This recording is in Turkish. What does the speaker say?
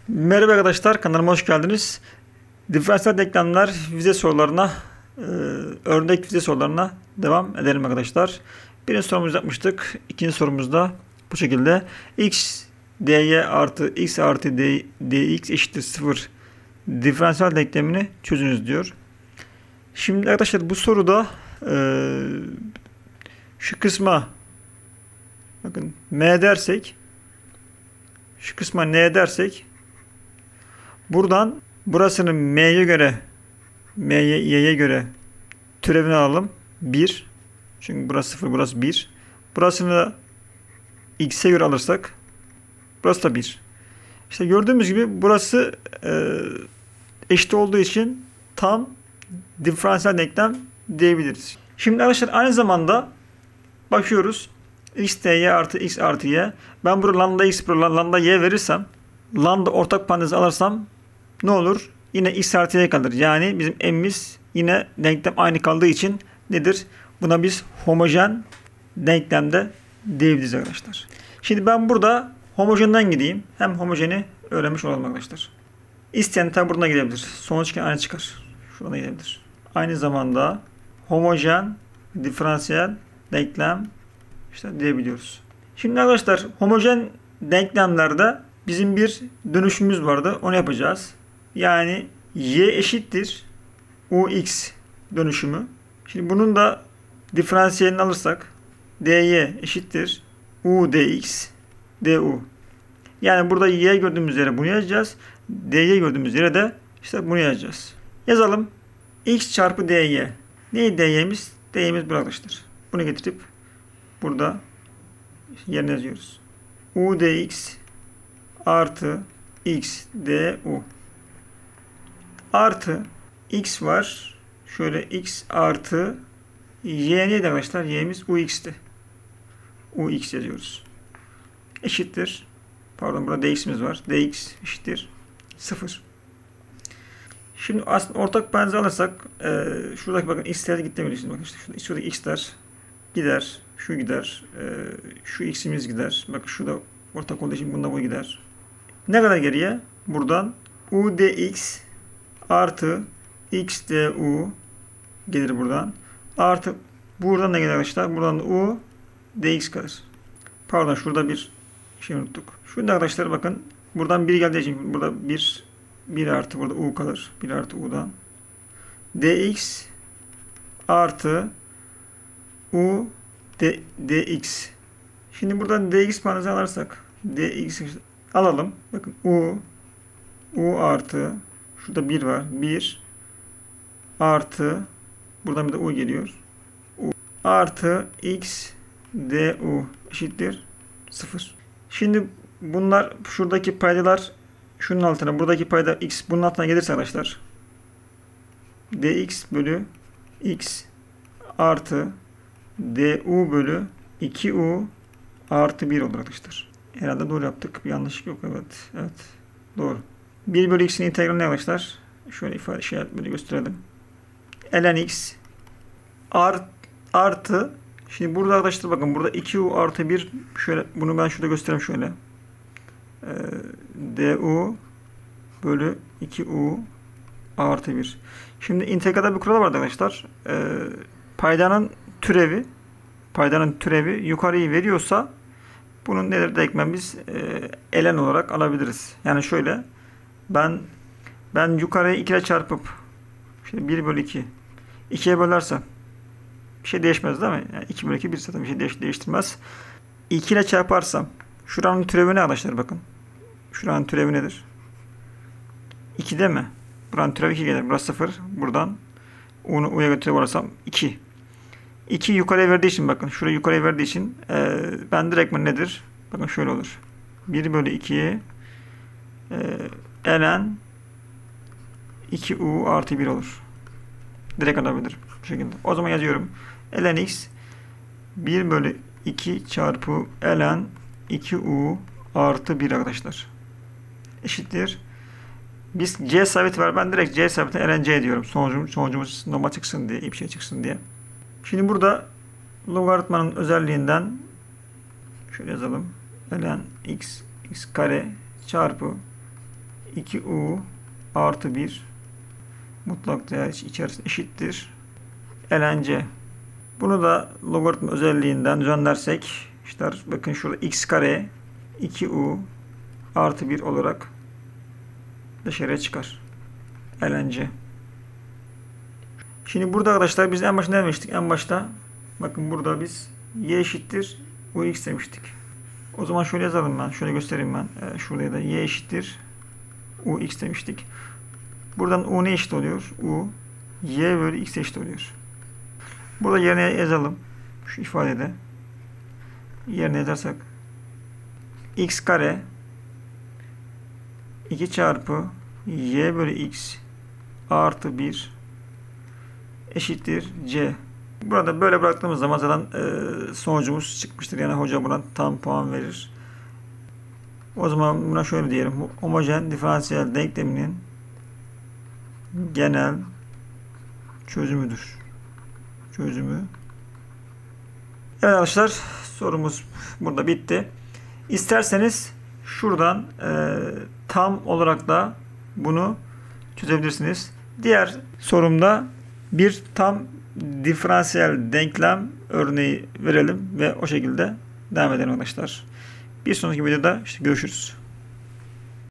Merhaba arkadaşlar, kanalıma hoş geldiniz. Diferansiyel denklemler vize sorularına, örnek vize sorularına devam edelim arkadaşlar. Birinci sorumuzu yapmıştık. İkinci sorumuzda bu şekilde. X dy artı x artı dx eşittir 0 diferansiyel denklemini çözünüz diyor. Şimdi arkadaşlar bu soruda şu kısma bakın m dersek, şu kısma n dersek, buradan burasının m'ye göre, y'ye göre türevini alalım. 1. Çünkü burası 0, burası 1. Burasını da x'e göre alırsak burası da 1. İşte gördüğümüz gibi burası eşit olduğu için tam diferansiyel denklem diyebiliriz. Şimdi arkadaşlar aynı zamanda bakıyoruz. X dy artı x artı y. Ben burada lambda x, burada lambda y verirsem, lambda ortak parantezi alırsam ne olur? Yine x artı y kalır. Yani bizim m'imiz yine denklem aynı kaldığı için nedir? Buna biz homojen denklemde diyebiliriz arkadaşlar. Şimdi ben burada homojenden gideyim. Hem homojeni öğrenmiş olalım arkadaşlar. İsteyen tabi buradan gidebilir. Sonuç aynı çıkar. Şuradan gidebilir. Aynı zamanda homojen diferansiyel denklem işte diyebiliyoruz. Şimdi arkadaşlar homojen denklemlerde bizim bir dönüşümüz vardı. Onu yapacağız. Yani y eşittir ux dönüşümü. Şimdi bunun da diferansiyelini alırsak dy eşittir u dx du. Yani burada y gördüğümüz yere bunu yazacağız. dy gördüğümüz yere de işte bunu yazacağız. Yazalım. X çarpı dy. Neydi dy'miz? Dy'miz bu arkadaşlar. Bunu getirip burada yerine yazıyoruz. U dx artı x du. Artı x var. Şöyle x artı y neydi arkadaşlar? Y'miz ux'ti. Ux yazıyoruz. Eşittir. Pardon, burada dx'imiz var. Dx eşittir 0. Şimdi aslında ortak parantezi alırsak şuradaki bakın x'ler gitti mi? Bakın işte şuradaki x'ler gider. Şu gider. Şu x'imiz gider. Bakın şurada ortak olduğu için bunda bu gider. Ne kadar geriye? Buradan u dx artı x du gelir buradan. Artı buradan ne gelir arkadaşlar? Buradan da u dx kalır. Pardon, şurada bir şey unuttuk. Şurada arkadaşlar bakın. Buradan 1 geldiği için burada 1 artı burada u kalır. 1 artı u'dan. dx artı u dx. Şimdi buradan dx parantezi alırsak dx alalım. Bakın u artı şurada 1 var. 1 artı buradan bir de u geliyor. U artı x du eşittir 0. Şimdi bunlar şuradaki paydalar şunun altına, buradaki payda x bunun altına gelirse arkadaşlar dx bölü x artı du bölü 2u artı 1 olur arkadaşlar. Herhalde doğru yaptık. Bir yanlışlık yok. Evet. Doğru. 1 bölü x'in integrali ne arkadaşlar? Şöyle ifade böyle gösterelim. ln x artı şimdi burada arkadaşlar bakın burada 2u artı 1 şöyle bunu ben şurada göstereyim şöyle. Du bölü 2u artı 1. Şimdi integralde bir kural vardı arkadaşlar. Paydanın türevi yukarıyı veriyorsa bunun nedir denklemimiz biz ln olarak alabiliriz. Yani şöyle ben yukarıyı 2 ile çarpıp işte 1 bölü 2 2'ye bölersem bir şey değişmez değil mi? Yani 2 bölü 2 bir zaten bir şey değiştirmez. 2 ile çarparsam şuranın türevi ne arkadaşlar bakın. Şuranın türevi nedir? 2 değil mi? Buranın türevi 2 gelir. Burası 0. Buradan u'ya götürüp alırsam 2. 2 yukarıya verdiği için bakın. Şurayı yukarıya verdiği için ben direktmen nedir? Bakın şöyle olur. 1 bölü 2'ye ln 2u artı 1 olur. Direkt alabilirim. Bu şekilde. O zaman yazıyorum. ln x 1 bölü 2 çarpı ln 2u artı 1 arkadaşlar. Eşittir. Biz c sabiti var. Ben direkt c sabiti ln c diyorum. Sonucumuz normal çıksın diye, iyi bir şey çıksın diye. Şimdi burada logaritmanın özelliğinden şöyle yazalım. ln x kare çarpı 2u artı 1 mutlak değer içerisinde eşittir ln Bunu da logaritma özelliğinden düzenlersek işte bakın şurada x kare 2u artı 1 olarak dışarıya çıkar. ln Şimdi burada arkadaşlar biz en başta ne demiştik? En başta bakın burada biz y eşittir ux demiştik. O zaman şöyle yazalım ben. Şöyle göstereyim ben. Şuraya da y eşittir ux demiştik. Buradan u ne eşit oluyor? U y bölü x eşit oluyor. Burada yerine yazalım. Şu ifadede. Yerine yazarsak x kare 2 çarpı y bölü x artı 1 eşittir c. Burada böyle bıraktığımız zaman zaten sonucumuz çıkmıştır. Yani hoca buna tam puan verir. O zaman buna şöyle diyelim. Homojen diferansiyel denkleminin genel çözümüdür. Çözümü. Evet arkadaşlar, sorumuz burada bitti. İsterseniz şuradan tam olarak da bunu çözebilirsiniz. Diğer sorumda bir tam diferansiyel denklem örneği verelim ve o şekilde devam edelim arkadaşlar. Bir sonraki videoda görüşürüz.